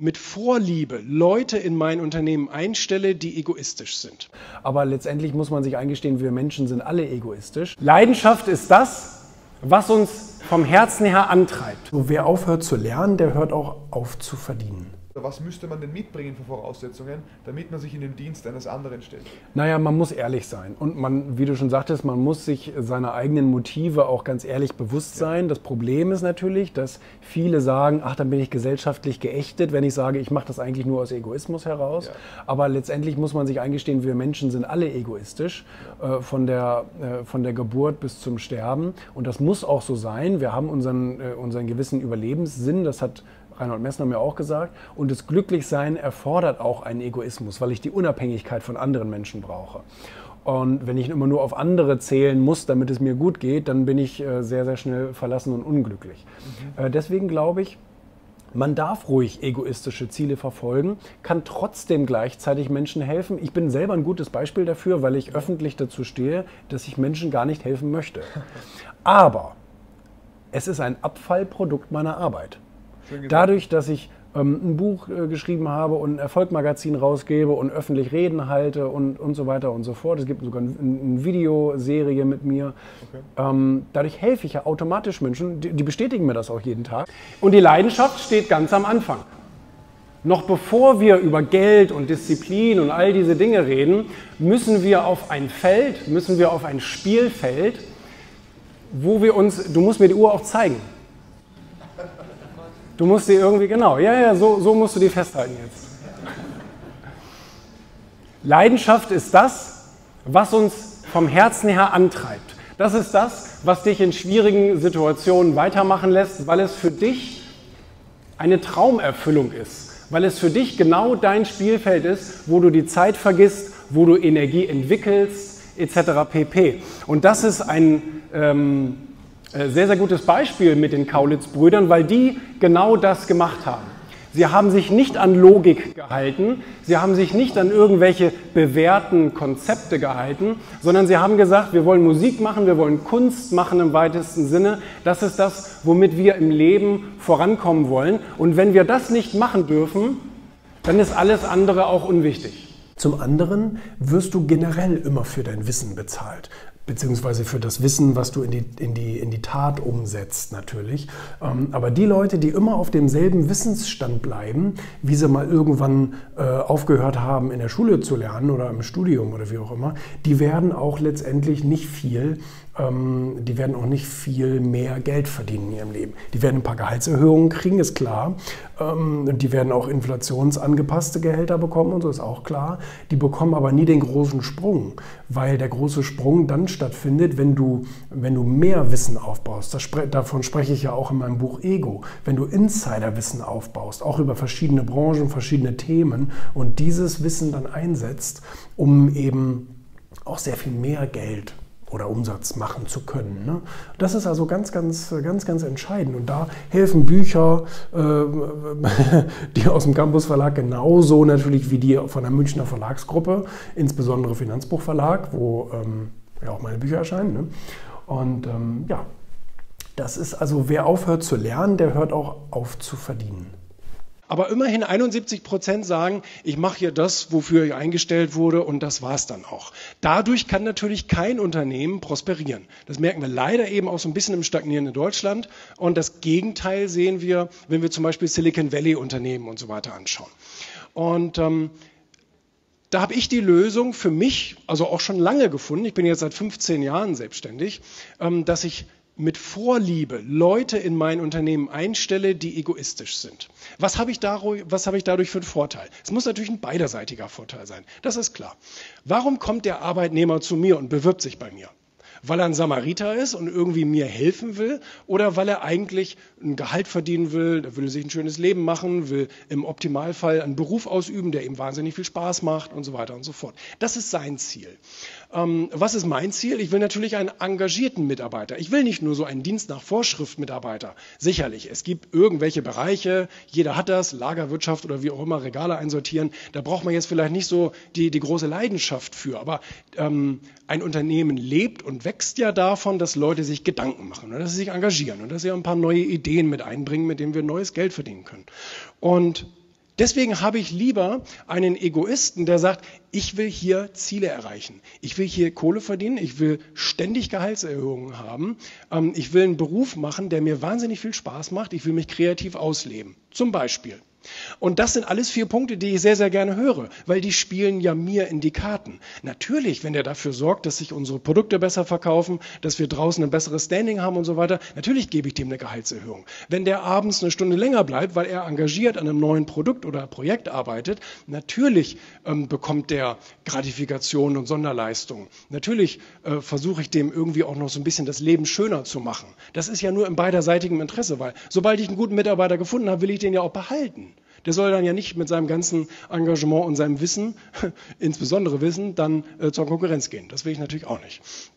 mit Vorliebe Leute in mein Unternehmen einstelle, die egoistisch sind. Aber letztendlich muss man sich eingestehen, wir Menschen sind alle egoistisch. Leidenschaft ist das, was uns vom Herzen her antreibt. So, wer aufhört zu lernen, der hört auch auf zu verdienen. Was müsste man denn mitbringen für Voraussetzungen, damit man sich in den Dienst eines anderen stellt? Naja, man muss ehrlich sein und man, wie du schon sagtest, man muss sich seiner eigenen Motive auch ganz ehrlich bewusst sein. Das Problem ist natürlich, dass viele sagen, ach, dann bin ich gesellschaftlich geächtet, wenn ich sage, ich mache das eigentlich nur aus Egoismus heraus. Ja. Aber letztendlich muss man sich eingestehen, wir Menschen sind alle egoistisch, von der Geburt bis zum Sterben. Und das muss auch so sein. Wir haben unseren gewissen Überlebenssinn, das hat Reinhold Messner mir auch gesagt. Und das Glücklichsein erfordert auch einen Egoismus, weil ich die Unabhängigkeit von anderen Menschen brauche. Und wenn ich immer nur auf andere zählen muss, damit es mir gut geht, dann bin ich sehr, sehr schnell verlassen und unglücklich. Deswegen glaube ich, man darf ruhig egoistische Ziele verfolgen, kann trotzdem gleichzeitig Menschen helfen. Ich bin selber ein gutes Beispiel dafür, weil ich öffentlich dazu stehe, dass ich Menschen gar nicht helfen möchte. Aber es ist ein Abfallprodukt meiner Arbeit. Dadurch, dass ich ein Buch geschrieben habe und ein Erfolg-Magazin rausgebe und öffentlich Reden halte und so weiter und so fort. Es gibt sogar eine Videoserie mit mir. Okay. Dadurch helfe ich ja automatisch Menschen, die bestätigen mir das auch jeden Tag. Und die Leidenschaft steht ganz am Anfang. Noch bevor wir über Geld und Disziplin und all diese Dinge reden, müssen wir auf ein Feld, müssen wir auf ein Spielfeld, wo wir uns, du musst mir die Uhr auch zeigen. Du musst sie irgendwie, genau, so musst du die festhalten jetzt. Leidenschaft ist das, was uns vom Herzen her antreibt. Das ist das, was dich in schwierigen Situationen weitermachen lässt, weil es für dich eine Traumerfüllung ist. Weil es für dich genau dein Spielfeld ist, wo du die Zeit vergisst, wo du Energie entwickelst, etc. pp. Und das ist ein sehr, sehr gutes Beispiel mit den Kaulitz-Brüdern, weil die genau das gemacht haben. Sie haben sich nicht an Logik gehalten, sie haben sich nicht an irgendwelche bewährten Konzepte gehalten, sondern sie haben gesagt, wir wollen Musik machen, wir wollen Kunst machen im weitesten Sinne. Das ist das, womit wir im Leben vorankommen wollen. Und wenn wir das nicht machen dürfen, dann ist alles andere auch unwichtig. Zum anderen wirst du generell immer für dein Wissen bezahlt. Beziehungsweise für das Wissen, was du in die Tat umsetzt natürlich. Aber die Leute, die immer auf demselben Wissensstand bleiben, wie sie mal irgendwann aufgehört haben, in der Schule zu lernen oder im Studium oder wie auch immer, die werden auch letztendlich nicht viel mehr Geld verdienen in ihrem Leben. Die werden ein paar Gehaltserhöhungen kriegen, ist klar. Die werden auch inflationsangepasste Gehälter bekommen und so ist auch klar. Die bekommen aber nie den großen Sprung, weil der große Sprung dann stattfindet, wenn du mehr Wissen aufbaust. Davon spreche ich ja auch in meinem Buch Ego. Wenn du Insiderwissen aufbaust, auch über verschiedene Branchen, verschiedene Themen und dieses Wissen dann einsetzt, um eben auch sehr viel mehr Geld oder Umsatz machen zu können. Ne? Das ist also ganz, ganz, ganz, ganz entscheidend. Und da helfen Bücher, die aus dem Campus Verlag genauso natürlich wie die von der Münchner Verlagsgruppe, insbesondere Finanzbuchverlag, wo ja auch meine Bücher erscheinen. Ne? Und ja, das ist also, wer aufhört zu lernen, der hört auch auf zu verdienen. Aber immerhin 71% sagen, ich mache hier das, wofür ich eingestellt wurde und das war's dann auch. Dadurch kann natürlich kein Unternehmen prosperieren. Das merken wir leider eben auch so ein bisschen im stagnierenden Deutschland. Und das Gegenteil sehen wir, wenn wir zum Beispiel Silicon Valley Unternehmen und so weiter anschauen. Und da habe ich die Lösung für mich, also auch schon lange gefunden, ich bin jetzt seit 15 Jahren selbstständig, dass ich mit Vorliebe Leute in mein Unternehmen einstelle, die egoistisch sind. Was habe ich dadurch für einen Vorteil? Es muss natürlich ein beiderseitiger Vorteil sein, das ist klar. Warum kommt der Arbeitnehmer zu mir und bewirbt sich bei mir? Weil er ein Samariter ist und irgendwie mir helfen will oder weil er eigentlich ein Gehalt verdienen will, der will sich ein schönes Leben machen, will im Optimalfall einen Beruf ausüben, der ihm wahnsinnig viel Spaß macht und so weiter und so fort. Das ist sein Ziel. Was ist mein Ziel? Ich will natürlich einen engagierten Mitarbeiter. Ich will nicht nur so einen Dienst nach Vorschrift Mitarbeiter. Sicherlich, es gibt irgendwelche Bereiche, jeder hat das, Lagerwirtschaft oder wie auch immer, Regale einsortieren. Da braucht man jetzt vielleicht nicht so die große Leidenschaft für. Aber ein Unternehmen lebt und wächst ja davon, dass Leute sich Gedanken machen und dass sie sich engagieren und dass sie ein paar neue Ideen mit einbringen, mit denen wir neues Geld verdienen können. Und Deswegen habe ich lieber einen Egoisten, der sagt, ich will hier Ziele erreichen. Ich will hier Kohle verdienen, ich will ständig Gehaltserhöhungen haben, ich will einen Beruf machen, der mir wahnsinnig viel Spaß macht, ich will mich kreativ ausleben, zum Beispiel. Und das sind alles 4 Punkte, die ich sehr, sehr gerne höre, weil die spielen ja mir in die Karten. Natürlich, wenn der dafür sorgt, dass sich unsere Produkte besser verkaufen, dass wir draußen ein besseres Standing haben und so weiter, natürlich gebe ich dem eine Gehaltserhöhung. Wenn der abends eine Stunde länger bleibt, weil er engagiert an einem neuen Produkt oder Projekt arbeitet, natürlich bekommt der Gratifikation und Sonderleistungen. Natürlich versuche ich dem irgendwie auch noch so ein bisschen das Leben schöner zu machen. Das ist ja nur im beiderseitigem Interesse, weil sobald ich einen guten Mitarbeiter gefunden habe, will ich den ja auch behalten. Der soll dann ja nicht mit seinem ganzen Engagement und seinem Wissen, insbesondere Wissen, dann zur Konkurrenz gehen. Das will ich natürlich auch nicht.